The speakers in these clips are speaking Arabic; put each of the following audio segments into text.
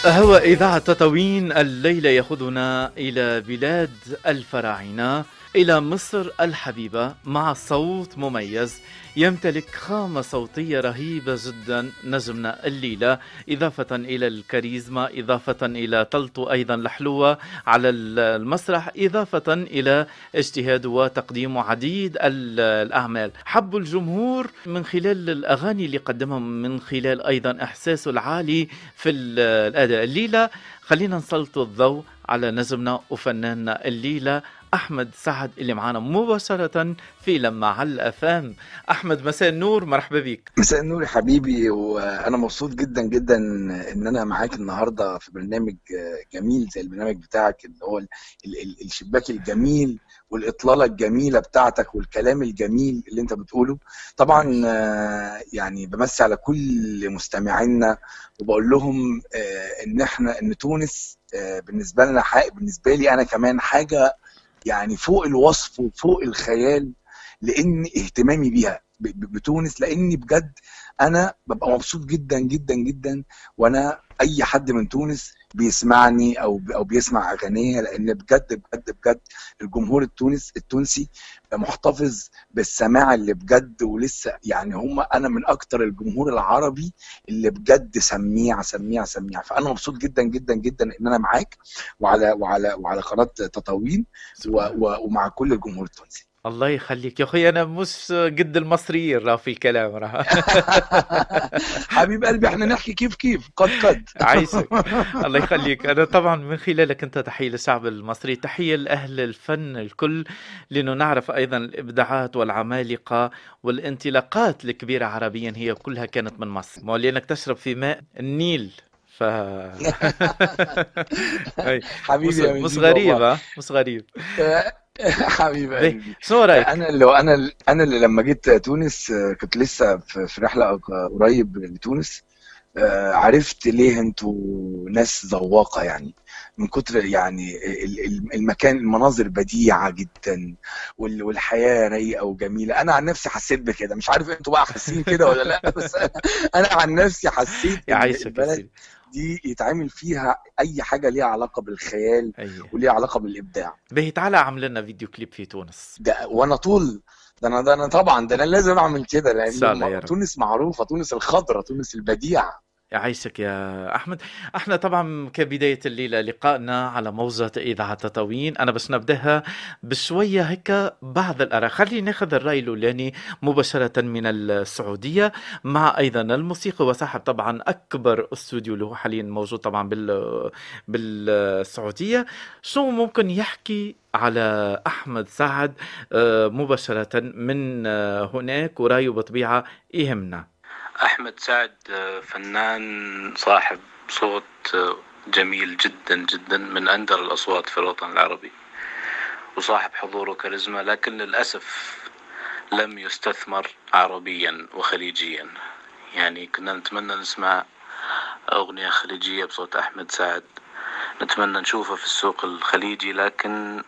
هو إذاعة تطاوين الليلة يأخذنا إلى بلاد الفراعنة، إلى مصر الحبيبة، مع صوت مميز يمتلك خامة صوتية رهيبة جدا نجمنا الليلة، إضافة إلى الكاريزما، إضافة إلى طلته أيضا الحلوة على المسرح، إضافة إلى اجتهاد وتقديم عديد الأعمال. حب الجمهور من خلال الأغاني اللي قدمهم، من خلال أيضا إحساسه العالي في الأداء. الليلة خلينا نسلط الضوء على نجمنا وفناننا الليلة أحمد سعد اللي معانا مباشرة في لما على الأفام. أحمد، مساء النور، مرحبا بك. مساء النور يا حبيبي، وانا مبسوط جدا جدا ان انا معاك النهارده في برنامج جميل زي البرنامج بتاعك، اللي هو الشباك الجميل والاطلاله الجميله بتاعتك والكلام الجميل اللي انت بتقوله. طبعا يعني بمسي على كل مستمعينا وبقول لهم ان تونس بالنسبه لنا، بالنسبه لي انا كمان حاجه يعني فوق الوصف وفوق الخيال، لان اهتمامي بيها بتونس، لاني بجد انا ببقى مبسوط جدا جدا جدا وانا اي حد من تونس بيسمعني او بيسمع اغانيه، لان بجد بجد بجد الجمهور التونسي محتفظ بالسماع اللي بجد، ولسه يعني انا من اكتر الجمهور العربي اللي بجد سميع سميع سميع. فانا مبسوط جدا جدا جدا ان انا معاك وعلى قناه تطاوين ومع كل الجمهور التونسي. الله يخليك يا أخي، أنا مش قد المصريين راه في الكلام راه. حبيب قلبي، احنا نحكي كيف قد عايشك. الله يخليك. أنا طبعا من خلالك أنت تحية للشعب المصري، تحية لأهل الفن الكل، لأنه نعرف أيضا الإبداعات والعمالقة والانطلاقات الكبيرة عربيا هي كلها كانت من مصر، ما لأنك تشرب في ماء النيل. ف أي. مش حبيبي يا مش مجيد والله. غريبة، مش غريب. حبيب به، قلبي. شنو رأيك؟ انا اللي لما جيت تونس كنت لسه في رحله قريب لتونس. عرفت ليه انتوا ناس ذواقة يعني، من كتر يعني المكان، المناظر بديعة جدا والحياة رايقة وجميلة. انا عن نفسي حسيت بكده، مش عارف انتوا بقى حاسين كده ولا لا، بس انا عن نفسي حسيت ان يعيشك يا البلد سيدي. دي يتعمل فيها اي حاجة ليها علاقة بالخيال أي. وليها علاقة بالابداع. به، تعالى اعمل لنا فيديو كليب في تونس. ده وانا طول ده انا طبعا ده انا لازم اعمل كده، ان لان شاء الله يا رب. تونس معروفة، تونس الخضراء، تونس البديعة. يعيشك يا أحمد. احنا طبعا كبداية الليلة لقائنا على موجة إذاعة تطاوين، أنا بس نبدأها بشوية هيك بعض الآراء. خلينا ناخذ الرأي الأولاني مباشرة من السعودية، مع أيضا الموسيقى وصاحب طبعا أكبر استوديو اللي هو حاليا موجود طبعا بالسعودية. شو ممكن يحكي على أحمد سعد مباشرة من هناك، ورأيه بطبيعة يهمنا. أحمد سعد فنان صاحب صوت جميل جدا جدا، من أندر الأصوات في الوطن العربي، وصاحب حضور وكاريزما، لكن للأسف لم يستثمر عربيا وخليجيا. يعني كنا نتمنى نسمع أغنية خليجية بصوت أحمد سعد، نتمنى نشوفه في السوق الخليجي، لكن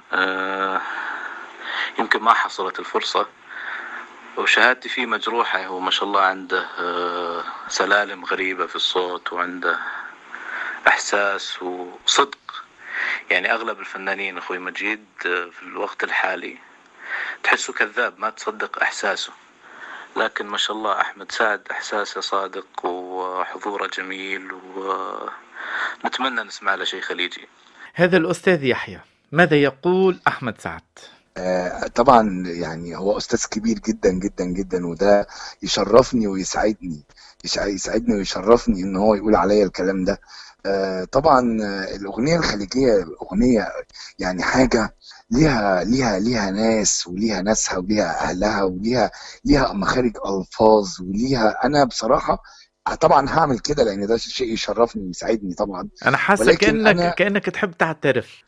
يمكن ما حصلت الفرصة. وشهادتي فيه مجروحة، هو ما شاء الله عنده سلالم غريبة في الصوت، وعنده إحساس وصدق. يعني أغلب الفنانين أخوي مجيد في الوقت الحالي تحسه كذاب، ما تصدق إحساسه، لكن ما شاء الله أحمد سعد إحساسه صادق وحضوره جميل، ونتمنى نسمع له شيء خليجي. هذا الأستاذ يحيى، ماذا يقول أحمد سعد؟ طبعا يعني هو أستاذ كبير جدا جدا جدا، وده يشرفني ويسعدني، يسعدني ويشرفني إن هو يقول عليا الكلام ده. طبعا الأغنية الخليجية أغنية يعني حاجة ليها ناس، وليها ناسها، وليها أهلها، ليها مخارج ألفاظ، وليها. أنا بصراحة طبعا هعمل كده لأن ده شيء يشرفني ويسعدني طبعا. أنا حاسة ولكن كأنك أنا كأنك تحب تعترف.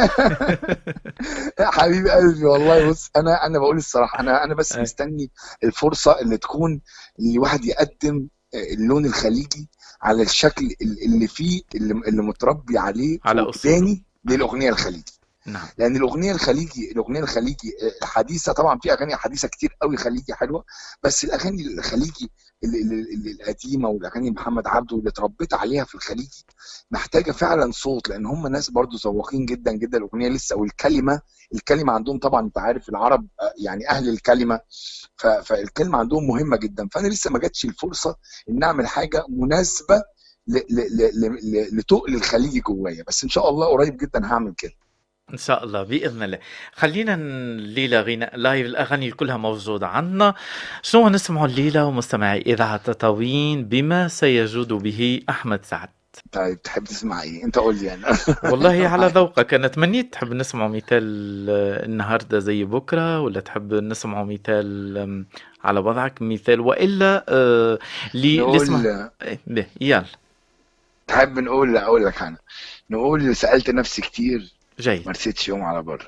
يا حبيب قلبي والله، بص انا بقول الصراحه، انا بس أي. مستني الفرصه اللي تكون، اللي الواحد يقدم اللون الخليجي على الشكل اللي فيه، اللي متربي عليه في على أصوله. وجداني أي. للاغنيه الخليجي. نعم. لان الاغنيه الخليجي الحديثه، طبعا في اغاني حديثه كتير قوي خليجي حلوه، بس الاغاني الخليجي القديمه والاغاني محمد عبده اللي اتربيت عليها في الخليج محتاجه فعلا صوت، لان هم ناس برضو ذواقين جدا جدا الاغنيه لسه. والكلمه عندهم طبعا انت عارف العرب يعني اهل الكلمه، فالكلمه عندهم مهمه جدا. فانا لسه ما جاتش الفرصه ان اعمل حاجه مناسبه لتقل الخليجي جوايا، بس ان شاء الله قريب جدا هعمل كده. إن شاء الله بإذن الله. خلينا الليلة غناء لايف، الأغاني كلها موجودة عنا. شنو نسمعوا الليلة ومستمعي إذاعة تطاوين بما سيجود به أحمد سعد؟ طيب تحب تسمع ايه؟ انت قول لي انا. والله على ذوقك. أنا تمنيت تحب نسمعوا مثال النهاردة زي بكرة، ولا تحب نسمعوا مثال على وضعك مثال، وإلا نسمع نقول يلا. تحب نقول اقول لك انا نقول سألت نفسي كتير جيد. ما رسيتش يوم على بر.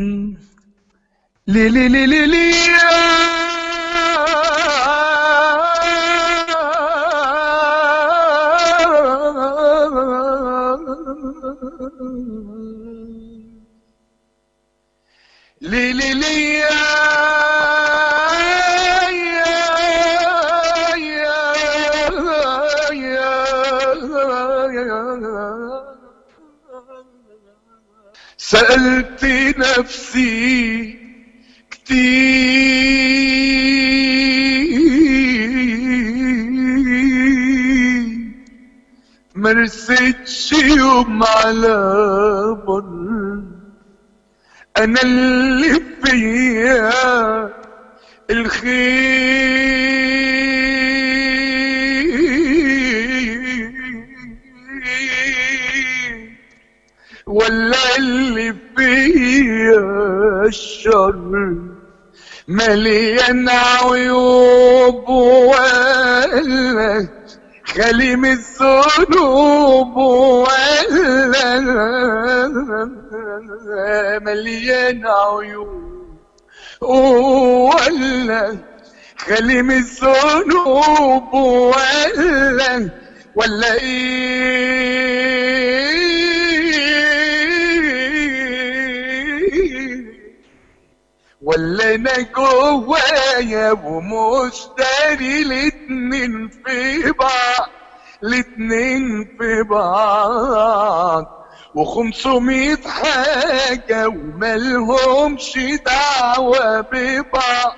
لي لي لي لي لي لي لي لي سألت نفسي كتير ما رسيتش يوم على بر. انا اللي فيا الخير ولا اللي فيا الشر؟ مليان عيوب ولا خالي من الذنوب ولا مليان عيوب ولا خالي من الذنوب ولا ايه؟ ولا انا جوايا ومشتري الاتنين في بعض و500 حاجة وملهمش دعوة ببعض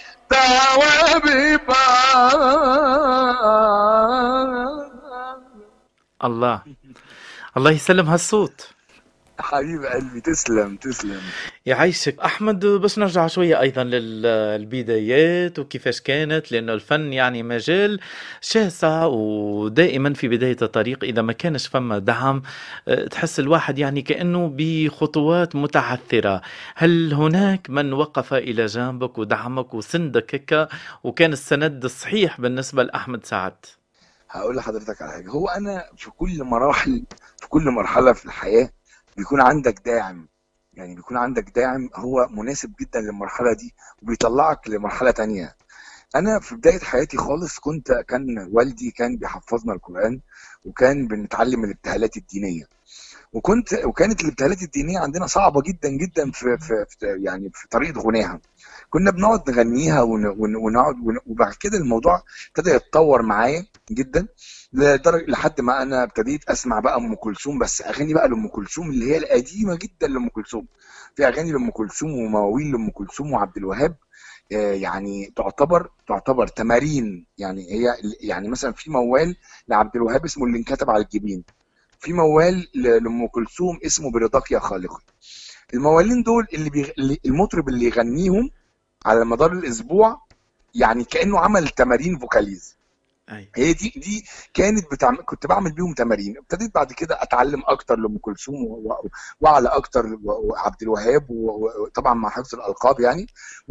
الله الله يسلم هالصوت. حبيب قلبي تسلم. يعيشك أحمد. بس نرجع شوية أيضا للبدايات وكيفاش كانت، لأنه الفن يعني مجال شاسع، ودائما في بداية الطريق إذا ما كانش فما دعم تحس الواحد يعني كأنه بخطوات متعثرة. هل هناك من وقف إلى جانبك ودعمك وسندك هيك، وكان السند الصحيح بالنسبة لأحمد سعد؟ هقول لحضرتك على حاجة. هو أنا في كل مرحلة في الحياة بيكون عندك داعم، يعني بيكون عندك داعم هو مناسب جدا للمرحلة دي وبيطلعك لمرحلة تانية. أنا في بداية حياتي خالص كان والدي كان بيحفظنا القرآن، وكان بنتعلم الابتهالات الدينية، وكانت الابتهالات الدينية عندنا صعبة جدا جدا يعني في طريقة غناها. كنا بنقعد نغنيها ونقعد وبعد كده الموضوع ابتدى يتطور معايا جدا لحد ما انا ابتديت اسمع بقى ام كلثوم، بس اغاني بقى لام كلثوم اللي هي القديمه جدا لام كلثوم. في اغاني لام كلثوم ومواويل لام كلثوم وعبد الوهاب يعني تعتبر تمارين. يعني هي يعني مثلا في موال لعبد الوهاب اسمه اللي انكتب على الجبين، في موال لام كلثوم اسمه برضاك يا خالقي. الموالين دول المطرب اللي يغنيهم على مدار الاسبوع يعني كانه عمل تمارين فوكاليز. هي دي كانت كنت بعمل بيهم تمارين. ابتديت بعد كده اتعلم اكتر لام كلثوم وعلى اكتر وعبد الوهاب، وطبعا مع حفظ الالقاب يعني،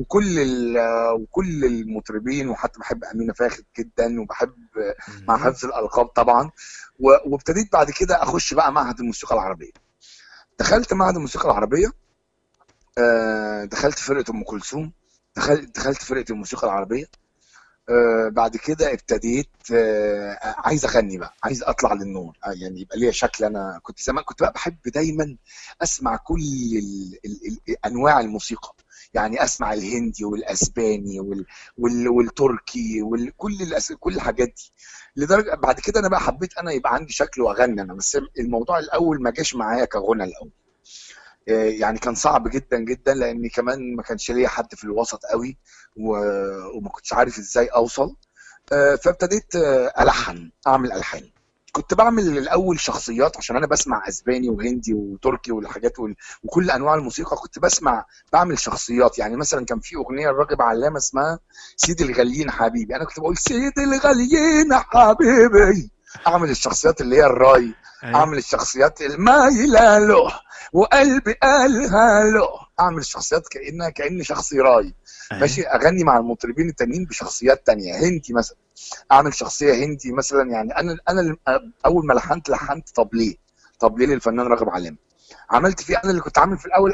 وكل المطربين، وحتى بحب امينه فاخر جدا وبحب مع حفظ الالقاب طبعا. وابتديت بعد كده اخش بقى معهد الموسيقى العربيه. دخلت معهد الموسيقى العربيه، دخلت فرقه ام كلثوم، دخلت فرقه الموسيقى العربيه. بعد كده ابتديت عايز اغني بقى، عايز اطلع للنور، يعني يبقى ليا شكل. انا كنت زمان كنت بقى بحب دايما اسمع كل انواع الموسيقى، يعني اسمع الهندي والاسباني والتركي كل الحاجات دي. لدرجه بعد كده انا بقى حبيت انا يبقى عندي شكل واغني انا، بس الموضوع الاول ما جاش معايا كغنى الاول. يعني كان صعب جدا جدا، لاني كمان ما كانش ليا حد في الوسط قوي، وما كنتش عارف ازاي اوصل. فابتديت اعمل الحان. كنت بعمل الاول شخصيات، عشان انا بسمع اسباني وهندي وتركي والحاجات وكل انواع الموسيقى كنت بسمع. بعمل شخصيات، يعني مثلا كان في اغنيه لراغب علامه اسمها سيد الغاليين حبيبي، انا كنت بقول سيد الغاليين حبيبي. اعمل الشخصيات اللي هي الراي، اعمل الشخصيات المايله له وقلبي قالها له، اعمل الشخصيات كاني شخصي راي ماشي. اغني مع المطربين التانيين بشخصيات تانية. هندي مثلا، اعمل شخصيه هندي مثلا. يعني انا اول ما لحنت طب ليه للفنان راغب علامه، عملت فيه انا اللي كنت عامل في الاول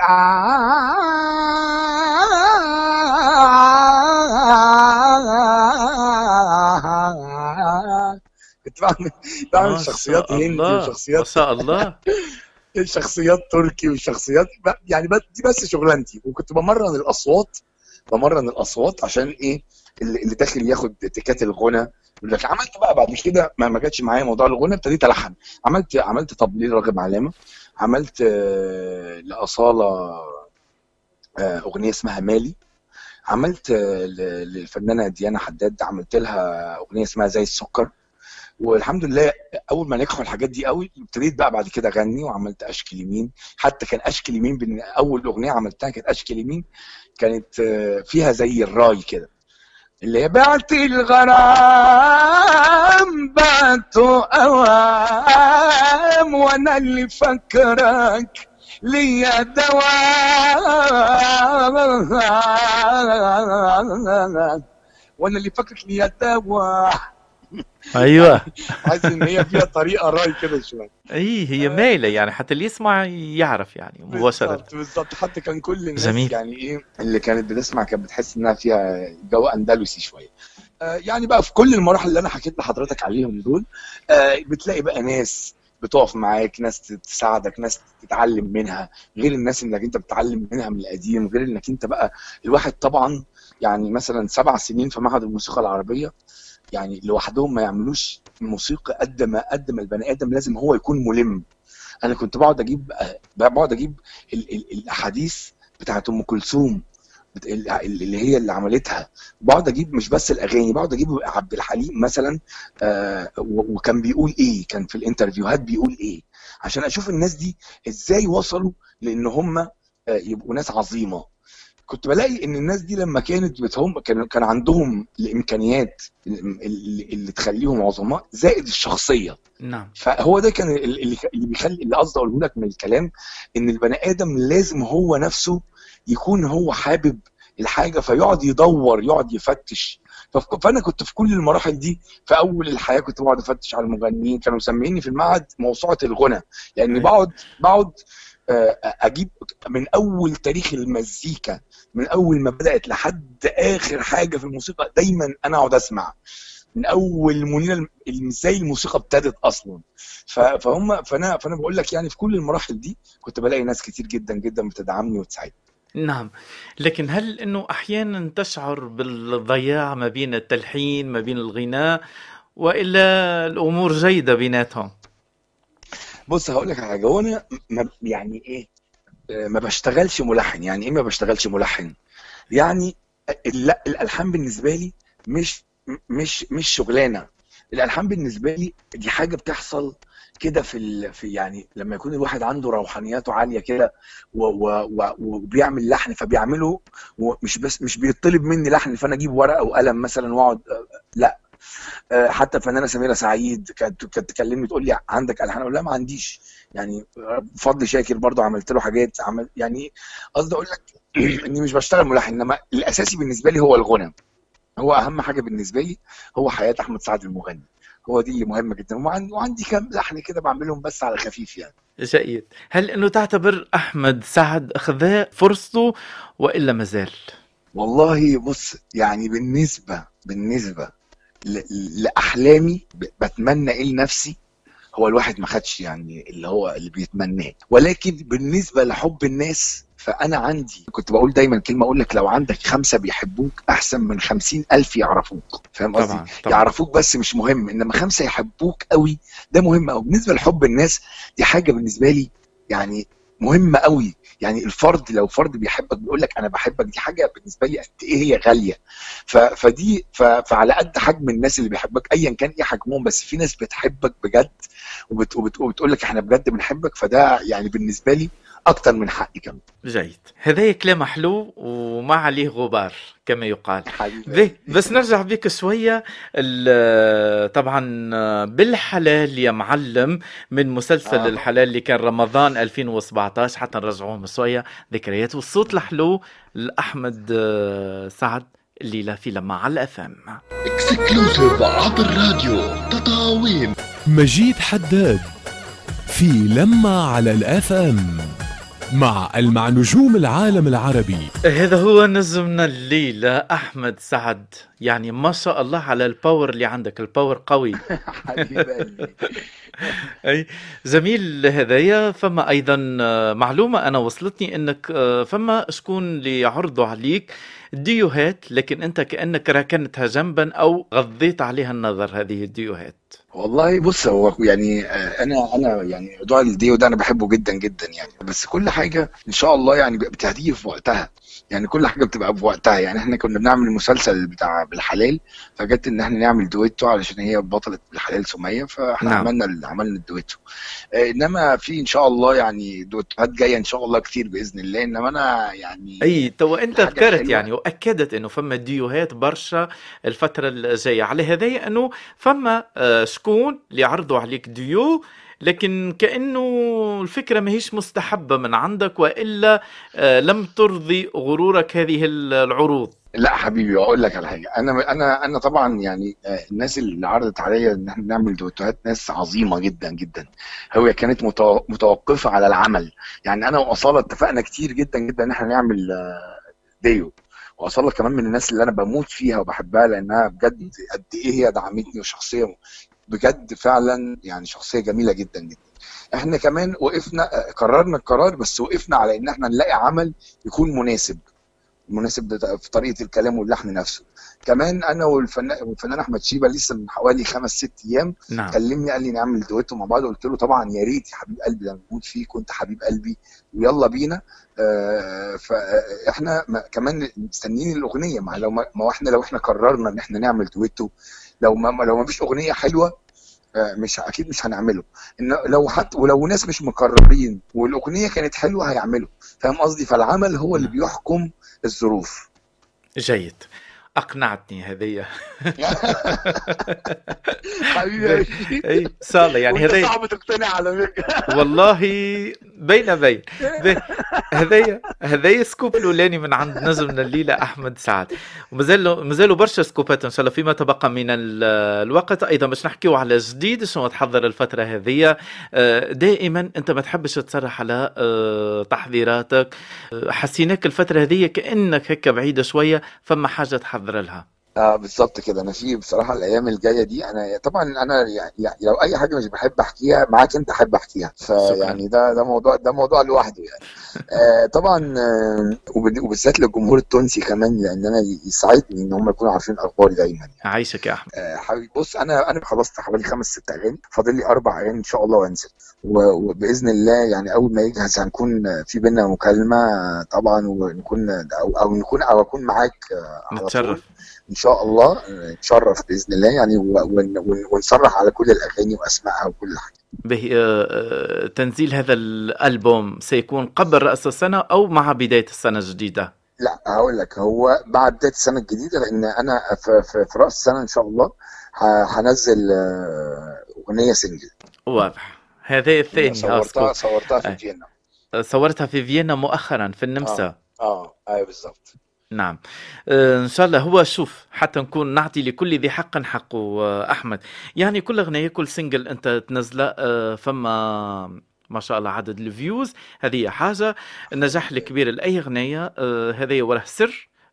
كنت بعمل ما شخصيات شاء هندي الله، ما وشخصيات شاء الله. شخصيات تركي وشخصيات يعني دي بس شغلانتي. وكنت بمرن الاصوات عشان ايه، اللي داخل ياخد تكات الغنى. لكن عملت بقى بعد كده ما جاتش معايا موضوع الغنى، ابتديت الحن. عملت تبليل راغب علامه، عملت لاصاله اغنيه اسمها مالي، عملت للفنانه ديانا حداد عملت لها اغنيه اسمها زي السكر. والحمد لله اول ما نجحوا الحاجات دي قوي ابتديت بقى بعد كده اغني، وعملت اشكي يمين. حتى كان اشكي يمين اول اغنيه عملتها كانت اشكي يمين، كانت فيها زي الراي كده، اللي هي بعت الغرام بعته اوام وانا اللي فكرك ليا دواء، وانا اللي فكرك ليا دواء. ايوه. يعني حاسس ان هي فيها طريقه راي كده شويه. هي مايله يعني، حتى اللي يسمع يعرف يعني مباشره. بالظبط. حتى كان كل الناس جميل. يعني ايه اللي كانت بتسمع كانت بتحس انها فيها جو اندلسي شويه. يعني بقى في كل المراحل اللي انا حكيت لحضرتك عليهم دول بتلاقي بقى ناس بتقف معاك، ناس تساعدك، ناس تتعلم منها، غير الناس انك انت بتتعلم منها من القديم، غير انك انت بقى الواحد طبعا. يعني مثلا 7 سنين في معهد الموسيقى العربيه، يعني لوحدهم ما يعملوش موسيقى قد ما البني ادم لازم هو يكون ملم. انا كنت بقعد اجيب الاحاديث بتاعت ام كلثوم اللي هي اللي عملتها، بقعد اجيب مش بس الاغاني، بقعد اجيب عبد الحليم مثلا وكان بيقول ايه، كان في الانترفيوهات بيقول ايه، عشان اشوف الناس دي ازاي وصلوا لان هم يبقوا ناس عظيمه. كنت بلاقي ان الناس دي لما كانت كان عندهم الامكانيات اللي تخليهم عظماء زائد الشخصيه. نعم. فهو ده كان اللي بيخلي، اللي قصدي اقوله لك من الكلام، ان البني ادم لازم هو نفسه يكون هو حابب الحاجه، فيقعد يدور يقعد يفتش. فانا كنت في كل المراحل دي. في اول الحياه كنت بقعد افتش على المغنيين، كانوا مسميني في المعهد موسوعه الغنى، لاني بقعد اجيب من اول تاريخ المزيكا، من اول ما بدات لحد اخر حاجه في الموسيقى، دايما انا اقعد اسمع من اول منير ازاي الموسيقى ابتدت اصلا. فانا بقول لك يعني في كل المراحل دي كنت بلاقي ناس كتير جدا جدا بتدعمني وتساعدني. نعم. لكن هل انه احيانا تشعر بالضياع ما بين التلحين ما بين الغناء، والا الامور جيده بيناتهم؟ بص هقول لك حاجه، هو انا يعني ايه ما بشتغلش ملحن. يعني ايه ما بشتغلش ملحن؟ يعني لا، الالحان بالنسبه لي مش شغلانه. الالحان بالنسبه لي دي حاجه بتحصل كده في يعني لما يكون الواحد عنده روحانياته عاليه كده وبيعمل لحن فبيعمله، ومش بس مش بيطلب مني لحن فانا اجيب ورقه وقلم مثلا واقعد، لا. حتى الفنانه سميره سعيد كانت تكلمني تقول لي عندك الحان؟ اقول لها ما عنديش. يعني فضل شاكر برضو عملت له حاجات، يعني قصدي اقول لك اني مش بشتغل ملحن، انما الاساسي بالنسبه لي هو الغنى. هو اهم حاجه بالنسبه لي هو حياه احمد سعد المغني، هو دي اللي مهمه جدا. وعندي كام لحن كده بعملهم بس على خفيف يعني. جيد. هل انه تعتبر احمد سعد اخذ فرصته والا مازال؟ والله بص، يعني بالنسبة لأحلامي بتمنى إيه لنفسي، هو الواحد ما خدش يعني اللي هو اللي بيتمناه، ولكن بالنسبة لحب الناس فأنا عندي، كنت بقول دايما كلمة، أقول لك لو عندك 5 بيحبوك أحسن من 50,000 يعرفوك. فاهم قصدي؟ طبعا طبعا. يعرفوك بس مش مهم، إنما 5 يحبوك قوي ده مهم قوي. بالنسبة لحب الناس دي حاجة بالنسبة لي يعني مهمة قوي. يعني الفرد لو فرد بيحبك بيقول لك أنا بحبك، دي حاجة بالنسبة لي قد إيه هي غالية. فعلى قد حجم الناس اللي بيحبك أيا كان إيه حجمهم، بس في ناس بتحبك بجد وبتقول لك احنا بجد بنحبك، فده يعني بالنسبه لي اكتر من حقي كمان. جيد، هذا كلام حلو وما عليه غبار كما يقال. حبيبي به قلبي. بس نرجع بك شوية. طبعا بالحلال يا معلم، من مسلسل اه الحلال اللي كان رمضان 2017، حتى نرجعوهم شوية ذكريات، والصوت الحلو لأحمد سعد الليلة في لما على الأفام. اكسكلوسيف عبر راديو تطاوين. مجيد حداد في لما على الأفام مع نجوم العالم العربي. هذا هو نجمنا الليلة أحمد سعد. يعني ما شاء الله على الباور اللي عندك، الباور قوي. حبيبي قلبي. أي جميل. هذايا فما أيضا معلومة أنا وصلتني أنك فما شكون اللي يعرضوا عليك ديوهات، لكن أنت كأنك ركنتها جنبا أو غضيت عليها النظر هذه الديوهات. والله بص، هو يعني انا يعني موضوع الديو ده انا بحبه جدا جدا يعني، بس كل حاجه ان شاء الله يعني بتهديه في وقتها. يعني كل حاجه بتبقى في وقتها. يعني احنا كنا بنعمل المسلسل بتاع بالحلال، فجت ان احنا نعمل دويتو علشان هي بطله بالحلال سميه، فاحنا نعم. عملنا الدويتو. انما في ان شاء الله يعني دويتوهات جايه ان شاء الله كتير باذن الله. انما انا يعني أي تو أنت الحاجه ذكرت الحلوه. يعني وأكدت أنه فما ديوهات برشا الفترة الجاية على هذايا، أنه فما شكون اللي يعرضوا عليك ديو، لكن كأنه الفكرة ما هيش مستحبة من عندك، وإلا لم ترضي غرورك هذه العروض. لا حبيبي، اقول لك على حاجه، انا طبعا يعني الناس اللي عرضت عليا ان احنا نعمل دويتوهات ناس عظيمه جدا جدا. هي كانت متوقفه على العمل. يعني انا واصاله اتفقنا كتير جدا جدا ان احنا نعمل ديو. واصاله كمان من الناس اللي انا بموت فيها وبحبها، لانها بجد قد ايه هي دعمتني، وشخصيه بجد فعلا يعني شخصيه جميله جدا جدا. احنا كمان وقفنا، قررنا القرار، بس وقفنا على ان احنا نلاقي عمل يكون مناسب في طريقه الكلام واللحن نفسه. كمان انا والفنان احمد شيبه لسه من حوالي 5-6 ايام نعم. كلمني قال لي نعمل دويتو مع بعض، قلت له طبعا يا ريت يا حبيب قلبي، انا بموت فيك وانت حبيب قلبي ويلا بينا. فاحنا كمان مستنيين الاغنيه. لو احنا قررنا ان احنا نعمل دويتو، لو ما فيش اغنيه حلوه مش اكيد مش هنعمله. ان لو حتى ولو ناس مش مقررين والاغنيه كانت حلوه هيعملوا. فاهم قصدي؟ فالعمل هو اللي نعم. بيحكم الظروف. جيد، أقنعتني هذه. حبيبي أي صالة يعني وانت هذه صعب تقتنع على فكره. والله بين هذا سكوب الاولاني من عند نجمنا الليله احمد سعد، ومازالوا برشا سكوبات ان شاء الله فيما تبقى من الوقت. ايضا باش نحكيو على جديد شنو تحضر الفتره هذه. دائما انت ما تحبش تصرح على تحضيراتك، حسيناك الفتره هذه كانك هيك بعيده شويه، فما حاجه تحضر لها. بالظبط كده. انا في بصراحه الايام الجايه دي، انا طبعا انا يعني لو اي حاجه مش بحب احكيها معاك انت احب احكيها، شكرا. فيعني ده موضوع لوحده يعني. طبعا وبالذات للجمهور التونسي كمان، لان انا يسعدني ان هم يكونوا عارفين اخباري دايما يعني. عايشك يا احمد. حبيبي بص، انا خلصت حوالي 5-6 اغاني، فاضل لي 4 اغاني ان شاء الله وانزل. وباذن الله يعني اول ما يجهز هنكون في بينا مكالمه طبعا، ونكون او اكون معاك على طول نتشرف ان شاء الله. نتشرف باذن الله يعني، ونصرح على كل الاغاني واسمائها وكل حاجه. به. تنزيل هذا الألبوم سيكون قبل رأس السنة أو مع بداية السنة الجديدة؟ لا هقول لك، هو بعد بدايه السنه الجديده، لان انا في راس السنه ان شاء الله هنزل اغنيه سنجل. واضح. هذا الثاني صورتها في فيينا. صورتها في فيينا مؤخرا في النمسا. ايوه بالظبط. نعم. ان شاء الله. هو شوف حتى نكون نعطي لكل ذي حق حقه. احمد يعني كل اغنيه كل سنجل انت تنزله فما ما شاء الله عدد الفيوز، هذه حاجه. النجاح الكبير لاي اغنيه هذا وراه سر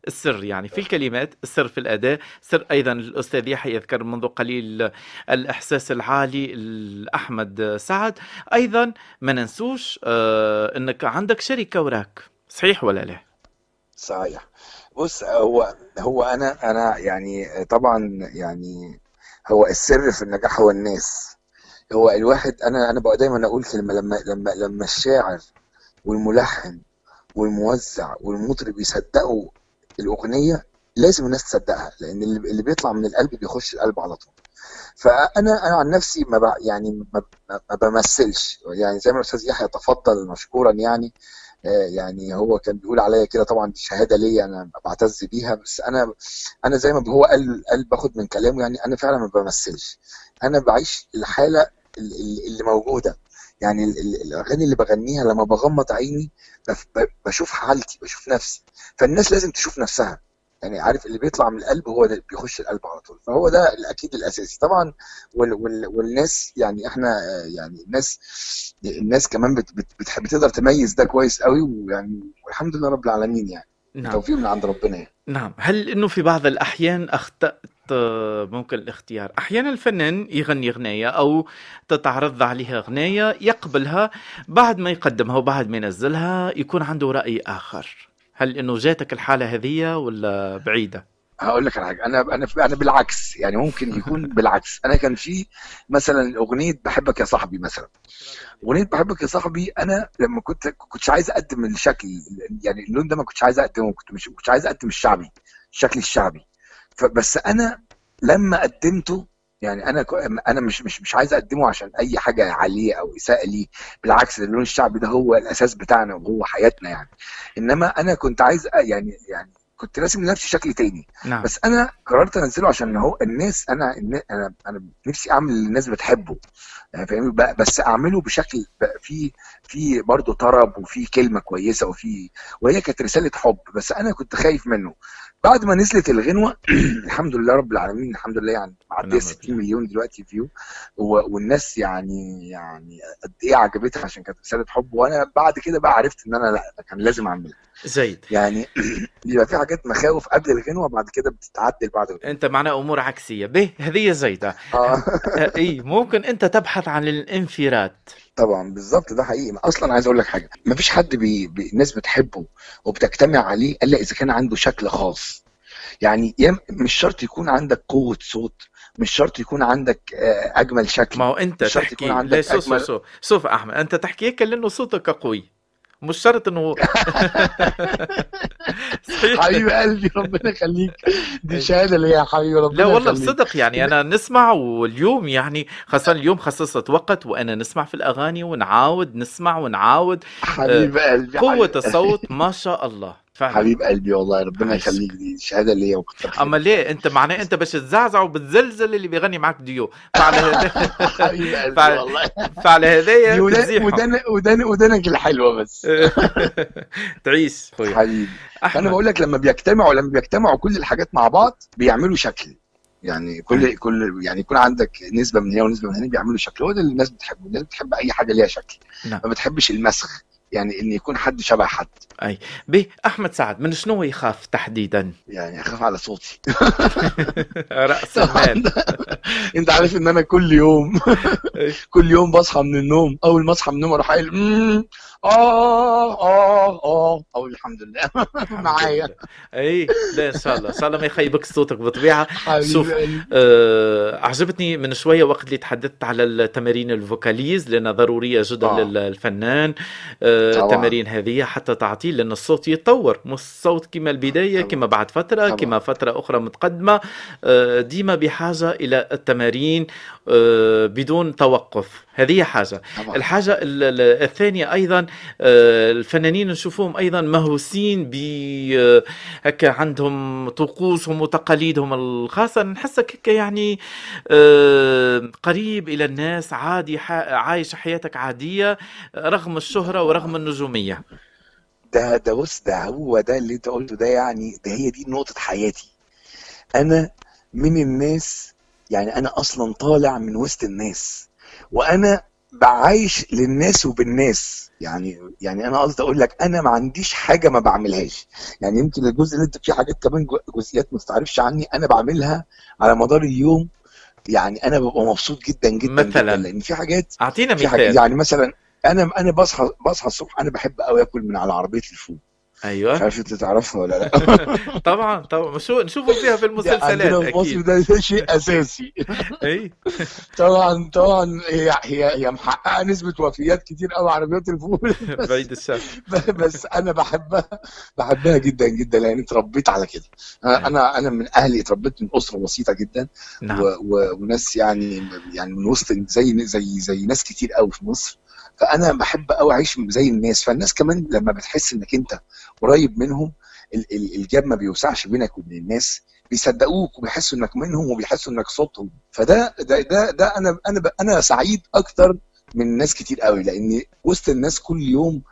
السر يعني في الكلمات، السر في الأداء، سر أيضا الأستاذ يحيى يذكر منذ قليل الإحساس العالي أحمد سعد. أيضا ما ننسوش أنك عندك شركة وراك، صحيح ولا لا؟ صحيح. بص، هو انا يعني طبعا يعني هو السر في النجاح هو الناس. هو الواحد، انا بقى دايما اقول كلمه، لما الشاعر والملحن والموزع والمطرب يصدقوا الاغنيه لازم الناس تصدقها، لان اللي بيطلع من القلب بيخش القلب على طول. فانا عن نفسي يعني ما بمثلش، يعني زي ما الاستاذ يحيى تفضل مشكورا يعني. يعني هو كان بيقول عليا كده، طبعا دي شهاده ليا انا بعتز بيها، بس انا زي ما هو قال باخد من كلامه، يعني انا فعلا ما بمثلش، انا بعيش الحاله اللي موجوده. يعني الاغاني اللي بغنيها لما بغمض عيني بشوف حالتي، بشوف نفسي، فالناس لازم تشوف نفسها. يعني عارف اللي بيطلع من القلب هو ده بيخش القلب على طول، فهو ده الاكيد الاساسي طبعا. والناس يعني احنا يعني الناس كمان بتحب تقدر تميز ده كويس قوي، ويعني والحمد لله رب العالمين، يعني نعم. توفيق من عند ربنا يعني. نعم. هل انه في بعض الاحيان اخطأت ممكن الاختيار؟ احيانا الفنان يغني غناية او تتعرض عليها غناية يقبلها، بعد ما يقدمها وبعد ما ينزلها يكون عنده رأي اخر. هل انه جاتك الحالة هذه ولا بعيدة؟ هقول لك على حاجه، انا بالعكس، يعني ممكن يكون بالعكس. انا كان في مثلا اغنيه بحبك يا صاحبي مثلا، اغنيه بحبك يا صاحبي، انا لما كنتش عايز اقدم الشكل، يعني اللون ده ما كنتش عايز اقدمه، كنتش عايز اقدم الشكل الشعبي. فبس انا لما قدمته، يعني انا مش عايز اقدمه عشان اي حاجه عليه او اساءه ليه، بالعكس اللون الشعبي ده هو الاساس بتاعنا وهو حياتنا يعني. انما انا كنت عايز يعني كنت راسم لنفسي شكل تاني. نعم. بس انا قررت انزله عشان هو الناس، انا نفسي اعمل اللي الناس بتحبه، يعني فاهمني، بس اعمله بشكل في برضه طرب، وفي كلمه كويسه، وهي كانت رساله حب، بس انا كنت خايف منه. بعد ما نزلت الغنوه الحمد لله رب العالمين، الحمد لله، يعني معديه 60 مليون دلوقتي فيو، والناس يعني قد ايه عجبتها عشان كانت رساله حب. وانا بعد كده بقى عرفت ان انا لا، كان لازم اعملها. زيد. يعني بيبقى في حاجات مخاوف قبل الغنوه، بعد كده بتتعدل بعد الغنوه. انت معنا امور عكسيه به هذه زيدة. اي ممكن انت تبحث عن الانفراد. طبعا بالظبط، ده حقيقي. اصلا عايز اقول لك حاجه، مفيش حد الناس بتحبه وبتجتمع عليه الا اذا كان عنده شكل خاص. يعني مش شرط يكون عندك قوه صوت، مش شرط يكون عندك اجمل شكل، ما هو انت مش شرط يكون تحكي عندك ليش اجمل. شوف احمد، انت تحكي هيك لانه صوتك قوي، مش شرط انه صحيح. حبيب قلبي ربنا يخليك، دي شهاده ليا يا حبيبي، ربنا لا والله يخليك. بصدق، يعني انا نسمع، واليوم يعني خاصة اليوم خصصت وقت وانا نسمع في الاغاني ونعاود نسمع ونعاود. حبيب قلبي، قوة الصوت ما شاء الله فعلا. حبيب قلبي والله ربنا عايشك. يخليك، دي شهاده ليا وكتر خيرك. اما ليه انت معناه انت باش تزعزع وبتزلزل اللي بيغني معك ديو، فعلى هذا حبيب قلبي والله. فعلى هذايا دي بتزيحهم. ودانك الحلوه بس. تعيش خويا حبيبي. فانا احمد. بقول لك لما بيجتمعوا كل الحاجات مع بعض بيعملوا شكل. يعني يعني يكون عندك نسبه من هنا ونسبه من هنا بيعملوا شكل، هو ده اللي الناس بتحبه. الناس بتحب اي حاجه ليها شكل، نعم. ما بتحبش المسخ، يعني ان يكون حد شبه حد. اي به احمد سعد من شنو يخاف تحديدا؟ يعني اخاف على صوتي. راس المال. انت عارف ان انا كل يوم بصحى من النوم، اول ما اصحى من النوم اروح قايل اقول الحمد لله معايا. اي لا ان شاء الله ان شاء الله ما يخيبك صوتك بطبيعه. شوف اعجبتني من شويه وقت اللي تحدثت على التمارين الفوكاليز، لانها ضروريه جدا للفنان. التمارين هذه حتى تعطيه، لان الصوت يتطور، مش الصوت كما البدايه كما بعد فتره كما فتره اخرى متقدمه. ديما بحاجه الى التمارين بدون توقف. هذه حاجه. الحاجه الثانيه ايضا الفنانين نشوفهم ايضا مهووسين ب هكا، عندهم طقوسهم وتقاليدهم الخاصه، نحسك هكا يعني قريب الى الناس، عادي، عايش حياتك عاديه رغم الشهره ورغم النجوميه. ده بص، ده هو ده اللي انت قلته، ده يعني ده هي دي نقطه حياتي. انا من الناس، يعني انا اصلا طالع من وسط الناس، وانا بعايش للناس وبالناس. يعني انا قصدي اقول لك انا ما عنديش حاجه ما بعملهاش. يعني يمكن الجزء اللي انت فيه حاجات كمان جزئيات ما تعرفش عني انا بعملها على مدار اليوم. يعني انا ببقى مبسوط جدا جدا جدا مثلا لان في حاجات، اعطينا في حاجات مثال. يعني مثلا انا بصحى الصبح، انا بحب قوي اكل من على عربيه الفول. مش ايوه. عارف انت تعرفها ولا لا. طبعا طبعا، شو نشوفه فيها في ده عندنا المسلسلات في مصر اكيد. ده شيء اساسي. اي. طبعا هي محققه نسبه وفيات كتير قوي عربيات الفول. بس بعيد الشر. بس انا بحبها جدا جدا لان اتربيت على كده. أي. انا من اهلي، اتربيت من اسره بسيطه جدا نعم. وناس يعني من وسط زي ناس كتير قوي في مصر. فانا بحب قوي اعيش زي الناس. فالناس كمان لما بتحس انك انت قريب منهم، الجاب ما بيوسعش بينك وبين الناس، بيصدقوك وبيحسوا انك منهم وبيحسوا انك صوتهم. فده ده ده ده انا سعيد اكتر من ناس كتير قوي، لاني وسط الناس كل يوم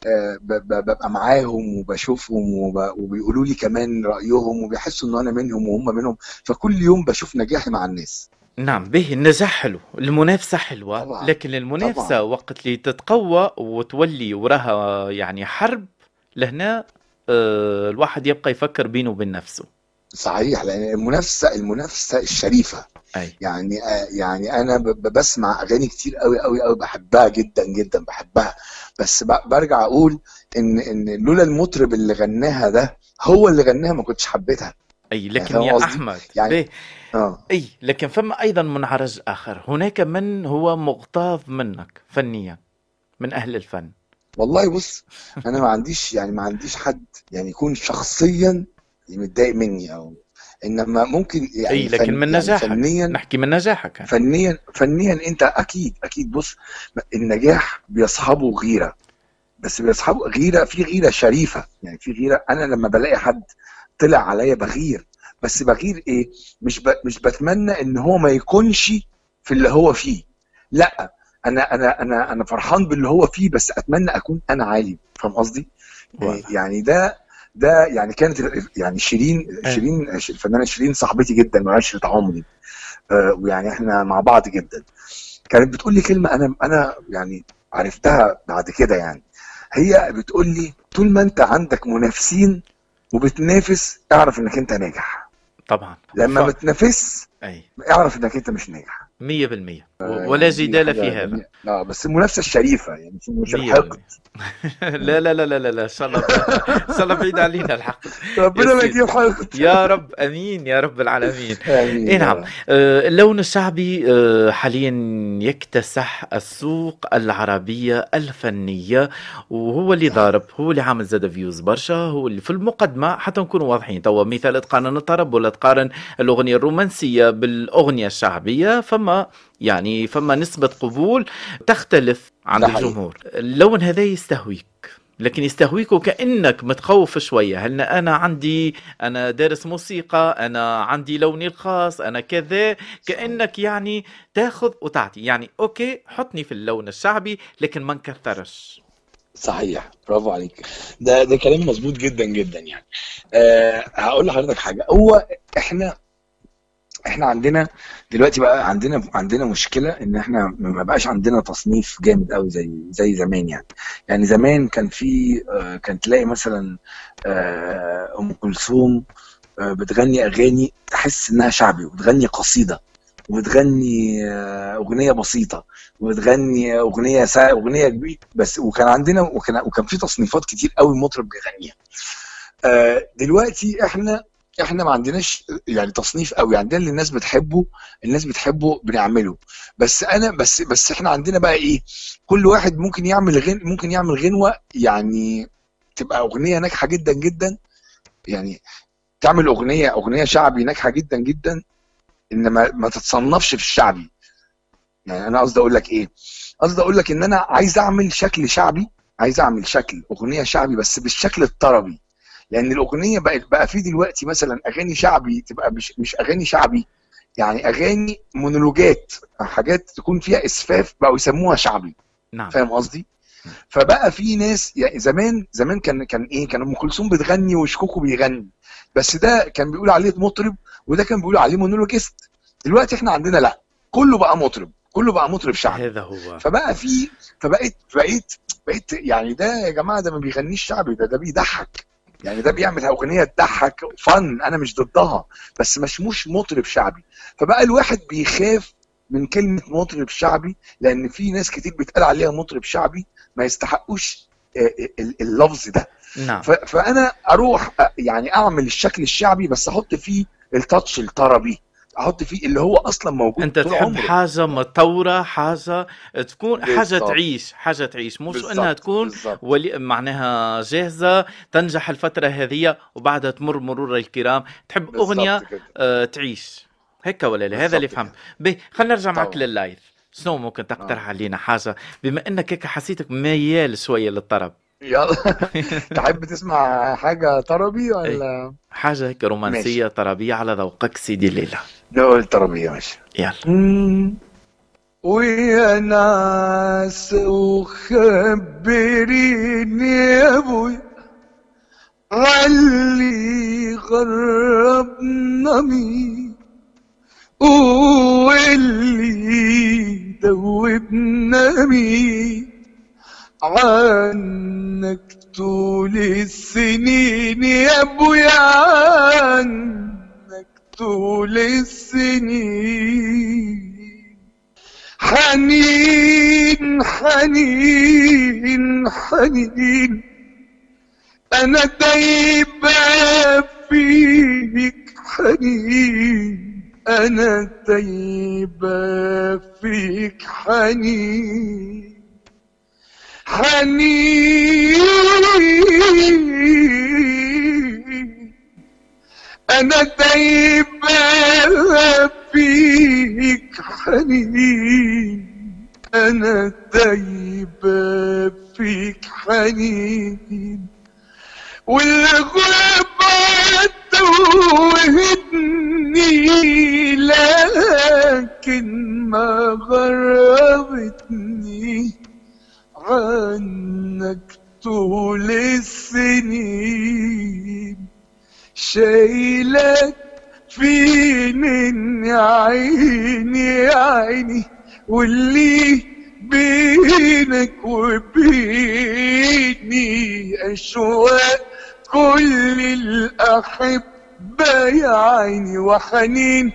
ببقى معاهم وبشوفهم وبيقولوا لي كمان رايهم وبيحسوا ان انا منهم وهم منهم. فكل يوم بشوف نجاحي مع الناس. نعم، به النجاح حلو، المنافسة حلوة، طبعا لكن طبعا المنافسة وقت اللي تتقوى وتولي وراها يعني حرب، لهنا الواحد يبقى يفكر بينه وبين نفسه. صحيح، لان المنافسه الشريفه. اي. يعني انا بسمع اغاني كتير قوي قوي قوي بحبها جدا جدا بحبها. بس برجع اقول ان لولا المطرب اللي غناها ده هو اللي غناها ما كنتش حبيتها. اي، يعني لكن فاهم يا قصدي؟ احمد يعني به. اه اي، لكن فما ايضا منعرج اخر، هناك من هو مغتاظ منك فنيا من اهل الفن. والله بص، انا ما عنديش حد يعني يكون شخصيا متضايق مني، او انما ممكن اي، يعني لكن من يعني نجاحك، فنيا. نحكي من نجاحك أنا. فنيا انت اكيد بص، النجاح بيصحبه غيره، بس بيصحبه غيره، في غيره شريفه. يعني في غيره، انا لما بلاقي حد طلع عليا بغير. بس بغير ايه؟ مش بتمنى ان هو ما يكونش في اللي هو فيه. لا، انا فرحان باللي هو فيه، بس اتمنى اكون انا عالي. فاهم قصدي؟ واضح. يعني ده يعني كانت يعني ايه. الفنانه شيرين صاحبتي جدا وعشره عمري. ويعني احنا مع بعض جدا. كانت بتقول لي كلمه انا يعني عرفتها بعد كده. يعني هي بتقول لي طول ما انت عندك منافسين وبتنافس اعرف انك انت ناجح. طبعا. لما بتنافس اي. اعرف انك انت مش ناجح. 100%، ولا يعني دي جدال في حاجه هذا. جميله. لا بس المنافسه الشريفه، يعني مش الحقد. 100%. لا لا لا لا لا لا، ان شاء الله ان شاء الله بعيد علينا الحق. يا ربنا ما سيدي، يجيب حقد. يا رب، امين يا رب العالمين. اي امين يا نعم. رب. اللون الشعبي حاليا يكتسح السوق العربية الفنية، وهو اللي صحيح. ضارب، هو اللي عامل زاد فيوز برشا، هو اللي في المقدمة. حتى نكونوا واضحين، توا مثال تقارن الطرب ولا تقارن الأغنية الرومانسية بالأغنية الشعبية، فما نسبة قبول تختلف عند ده حقيقي. الجمهور. اللون هذا يستهويك، لكن يستهويك وكأنك متخوف شوية. هل أنا دارس موسيقى، أنا عندي لوني الخاص، أنا كذا، كأنك يعني تاخذ وتعطي. يعني أوكي، حطني في اللون الشعبي لكن ما نكثرش. صحيح، برافو عليك. ده كلام مظبوط جدا جدا. يعني هقول لحضرتك حاجه. هو احنا عندنا دلوقتي بقى عندنا مشكله ان احنا ما بقاش عندنا تصنيف جامد قوي زي زمان. يعني زمان كان في كان تلاقي مثلا ام كلثوم بتغني اغاني تحس انها شعبي، وبتغني قصيده، وبتغني اغنيه بسيطه، وبتغني اغنيه كبيره بس. وكان عندنا وكان في تصنيفات كتير قوي المطرب بيغنيها. دلوقتي احنا ما عندناش يعني تصنيف قوي. عندنا اللي الناس بتحبه بنعمله. بس احنا عندنا بقى ايه؟ كل واحد ممكن يعمل غنوه، يعني تبقى اغنيه ناجحه جدا جدا. يعني تعمل اغنيه شعبي ناجحه جدا جدا، انما ما تتصنفش في الشعبي. يعني انا قصدي اقول لك ايه؟ قصدي اقول لك ان انا عايز اعمل شكل شعبي، عايز اعمل شكل اغنيه شعبي بس بالشكل الطربي. لان الاغنيه بقى في دلوقتي مثلا اغاني شعبي تبقى مش اغاني شعبي، يعني اغاني مونولوجات، حاجات تكون فيها اسفاف بقوا يسموها شعبي. نعم. فاهم قصدي؟ فبقى في ناس يعني زمان كان ام كلثوم بتغني وشكوكو بيغني، بس ده كان بيقول عليه مطرب وده كان بيقول عليه مونولوجيست. دلوقتي احنا عندنا لا، كله بقى مطرب، كله بقى مطرب شعبي. هذا هو. فبقيت يعني ده يا جماعه ده ما بيغنيش شعبي، ده بيضحك، يعني ده بيعمل اغنيه تضحك فن، انا مش ضدها بس مش مطرب شعبي. فبقى الواحد بيخاف من كلمه مطرب شعبي، لان في ناس كتير بيتقال عليها مطرب شعبي ما يستحقوش اللفظ ده. نعم. فانا اروح يعني اعمل الشكل الشعبي بس احط فيه التاتش الطربي، احط فيه اللي هو اصلا موجود انت طول تحب عمره. حاجه مطوره، حاجه تكون حاجه بالظبط. تعيش، مش بالظبط. انها تكون بالظبط. معناها جاهزه تنجح الفتره هذه وبعدها تمر مرور الكرام. تحب بالظبط اغنيه كده. تعيش هيك ولا لا؟ هذا بالظبط اللي فهمت كده. به. خلينا نرجع معك طبعا. لللايف. شنو ممكن تقترح علينا حاجه بما انك هيك حسيتك ميال شويه للطرب؟ يلا تحب تسمع حاجة طربي اي ولا؟ حاجه هيك رومانسيه ماشي، طربيه على ذوقك سيدي الليله. نقول طربية ماشي. يلا. ويا ناس وخبريني يا ابوي علي غربنا مين، واللي دوبنا مين عنك طول السنين يا ابويا، عنك طول السنين. حنين حنين حنين انا تايبة فيك حنين، انا تايبة فيك حنين. حنين انا تايبة فيك حنين، انا تايبة فيك حنين. والغربة توهتني لكن ما غربتني عنك طول السنين. شايلك فين يا عيني يا عيني، واللي بينك وبيني أشواق كل الأحبة يا عيني، وحنين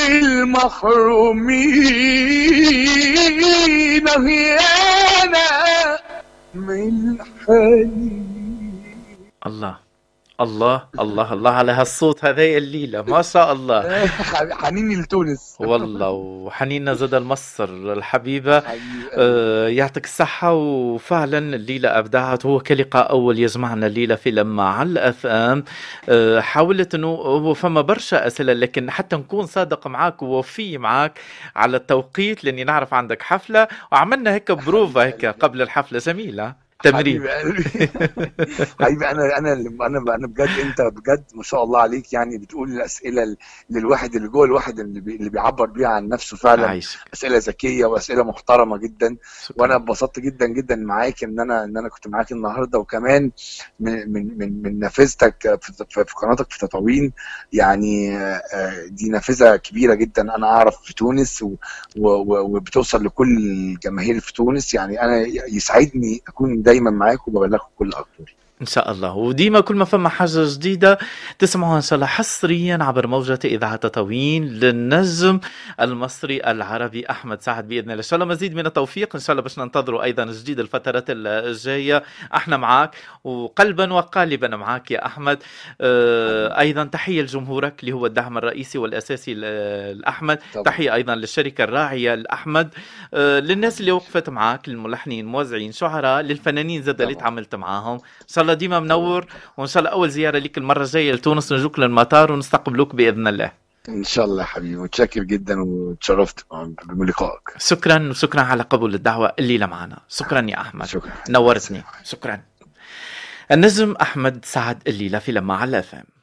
المحرومين هي أنا من حنين. الله الله الله الله على هالصوت هذا الليلة، ما شاء الله. حنيني لتونس والله وحنيننا زاد مصر الحبيبة. يعطيك الصحة. وفعلا الليلة أبدعت، وهو كلقاء أول يجمعنا الليلة في لما على الأفهام. حاولت أنه هو فما برشا أسئلة، لكن حتى نكون صادق معاك ووفي معاك على التوقيت، لأني نعرف عندك حفلة وعملنا هيك بروفة هيك قبل الحفلة جميلة تمرين. حبيبي انا بجد، انت بجد ما شاء الله عليك، يعني بتقول الاسئله للواحد اللي جوه الواحد اللي بيعبر بيها عن نفسه فعلا. عايشك. اسئله ذكيه واسئله محترمه جدا. شكرا. وانا اتبسطت جدا جدا معاك ان انا كنت معاك النهارده، وكمان من نافذتك في قناتك في تطاوين. يعني دي نافذه كبيره جدا انا اعرف في تونس، وبتوصل لكل الجماهير في تونس. يعني انا يسعدني اكون دايما معاك وببلغكم كل اخباري ان شاء الله. وديما كل ما فما حاجه جديده تسمعوها ان شاء الله حصريا عبر موجه اذاعه تطاوين للنجم المصري العربي احمد سعد باذن الله. ان شاء الله مزيد من التوفيق ان شاء الله، باش ننتظروا ايضا جديد الفترات الجايه. احنا معاك وقلبا وقالبا معاك يا احمد. ايضا تحيه لجمهورك اللي هو الدعم الرئيسي والاساسي لاحمد. تحيه ايضا للشركه الراعيه لاحمد، للناس اللي وقفت معاك، للملحنين، موزعين، شعراء، للفنانين زاد اللي تعاملت معاهم. ان شاء الله ديما منور، وان شاء الله اول زياره لك المره الجايه لتونس نجوك للمطار ونستقبلوك باذن الله. ان شاء الله حبيبي، متشكر جدا وتشرفت بلقائك. شكرا، وشكرا على قبول الدعوه الليله معنا. شكرا يا احمد. شكرا. نورتني. شكرا. النجم احمد سعد الليله في لما على الأفهام.